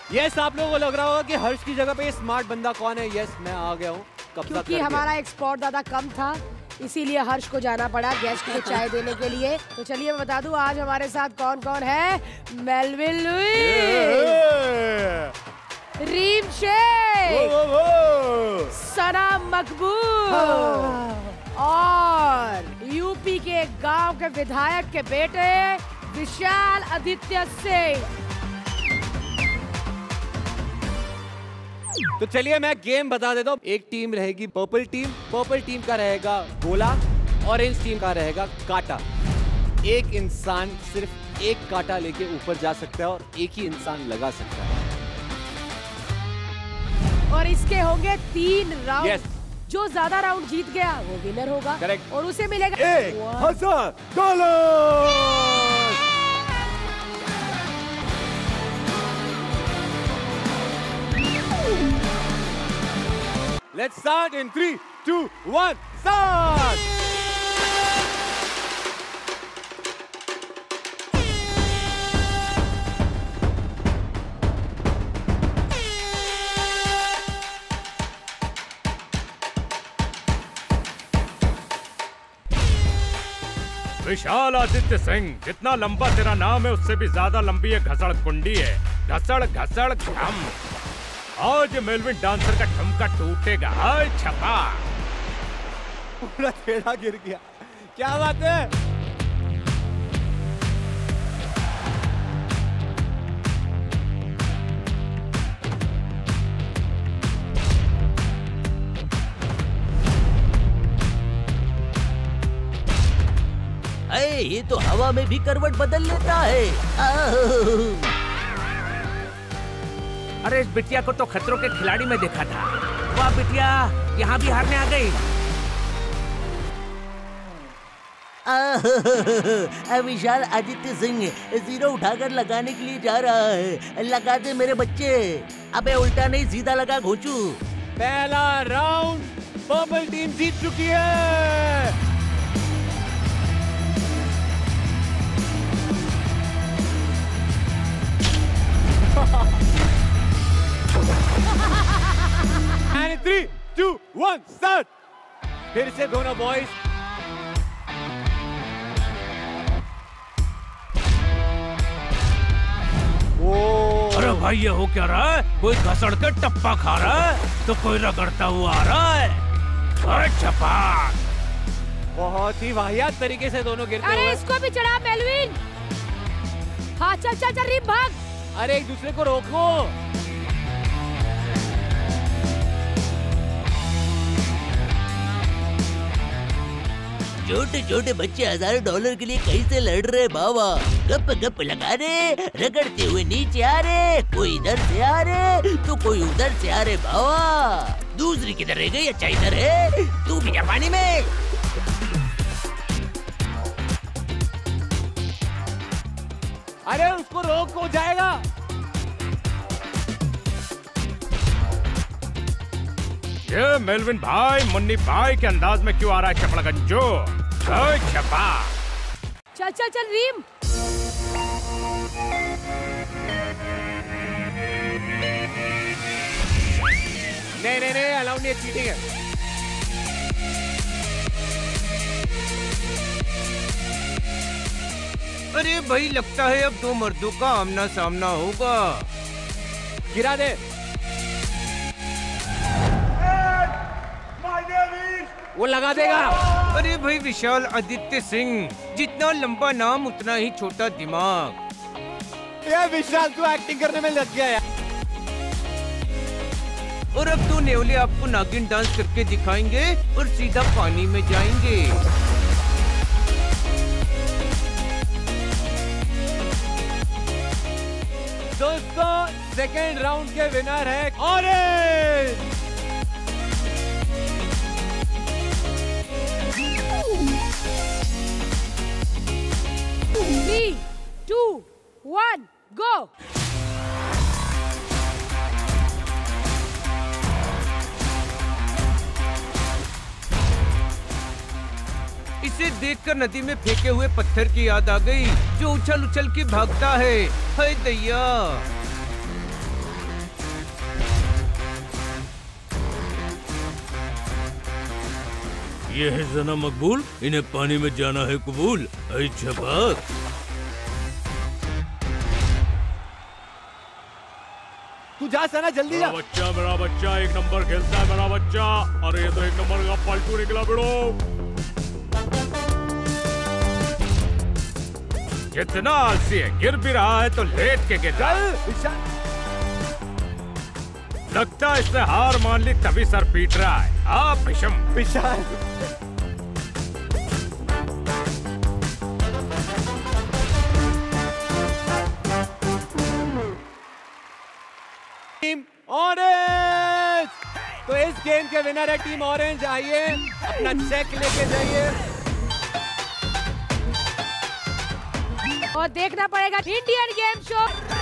Yes, आप लोगों को लग रहा होगा कि हर्ष की जगह पे स्मार्ट बंदा कौन है। यस, मैं आ गया हूँ क्योंकि हमारा एक स्पॉट ज्यादा कम था, इसीलिए हर्ष को जाना पड़ा गेस्ट को चाय देने के लिए। तो चलिए मैं बता दूं आज हमारे साथ कौन कौन है। मेलविन लुईस, रीम शेख, सना मकबूल और यूपी के गांव के विधायक के बेटे विशाल आदित्य सिंह। तो चलिए मैं गेम बता देता हूँ। एक टीम रहेगी पर्पल टीम। पर्पल टीम का रहेगा गोला, ऑरेंज टीम का रहेगा कांटा। एक इंसान सिर्फ एक कांटा लेके ऊपर जा सकता है और एक ही इंसान लगा सकता है। और इसके होंगे 3 राउंड। yes. जो ज्यादा राउंड जीत गया वो विनर होगा। Correct. और उसे मिलेगा $1000। Let's start in 3, 2, 1, start! विशाल आदित्य सिंह, जितना लंबा तेरा नाम है उससे भी ज्यादा लंबी ये घसड़ कुंडी है। घसड़ घसड़ घम। आज मेलविन डांसर का ठुमका टूटेगा। हाय छपा, पूरा थेड़ा गिर गया। क्या बात है। ये तो हवा में भी करवट बदल लेता है। अरे इस बिटिया को तो खतरों के खिलाड़ी में देखा था। वाह बिटिया, यहाँ भी हारने आ गई। विशाल आदित्य सिंह जीरो उठाकर लगाने के लिए जा रहा है। लगा दे मेरे बच्चे। अबे उल्टा नहीं, सीधा लगा घोंचू। पहला राउंड पर्पल टीम जीत चुकी है। And 3, 2, 1, start! फिर से दोनों बॉयज। अरे भाई ये हो क्या रहा है? कोई घसड़ के टप्पा खा रहा है तो कोई रगड़ता हुआ आ रहा है। अरे छपाक, बहुत ही वाहियात तरीके से दोनों गिरते हुए। अरे इसको भी चढ़ा मेलविन। हाँ चल चल चल, रीम भाग। अरे एक दूसरे को रोको। छोटे छोटे बच्चे $1000 के लिए कैसे लड़ रहे बाबा। गप गप लगा रहे, रगड़ते हुए नीचे आ रहे। कोई इधर से आ रहे तो कोई उधर से आ रहे बाबा। दूसरी किधर रह गई? अच्छा इधर है। तू भी जा पानी में। अरे उसको रोक, हो जाएगा। ये मेलविन भाई मुन्नी भाई के अंदाज में क्यों आ रहा है चपड़गंजो? छपा। चल चल चल रीम। नहीं नहीं नहीं, अलाउड नहीं है, चीटिंग है। अरे भाई लगता है अब 2 मर्दों का आमना सामना होगा। गिरा दे। वो लगा देगा। अरे भाई विशाल आदित्य सिंह, जितना लंबा नाम उतना ही छोटा दिमाग। ये विशाल तू एक्टिंग करने में लग गया यार। और अब 2 नेवले आपको नागिन डांस करके दिखाएंगे और सीधा पानी में जाएंगे। दोस्तों सेकेंड राउंड के विनर है ऑरेंज। 3, 2, 1, go! इसे देखकर नदी में फेंके हुए पत्थर की याद आ गई, जो उछल उछल के भागता है। हाय दैया! ये है जना मकबूल, इन्हें पानी में जाना है कबूल। ऐ छपाक। तू जा सना, जल्दी जा। मेरा बच्चा एक नंबर खेलता है मेरा बच्चा। अरे ये तो एक नंबर का पलटू निकला बेड़ो। कितना आलसी है, गिर भी रहा है तो लेट के गिर रहा है। लगता है इसने हार मान ली तभी सर पीट रहा है। आप विषम विशाल टीम ऑरेंज। तो इस गेम के विनर है टीम ऑरेंज। आइए अपना चेक लेके जाइए। और देखना पड़ेगा इंडियन गेम शो